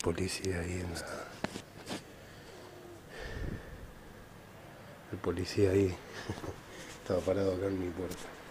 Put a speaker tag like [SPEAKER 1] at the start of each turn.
[SPEAKER 1] policía ahí en la... El policía ahí estaba parado acá en mi puerta.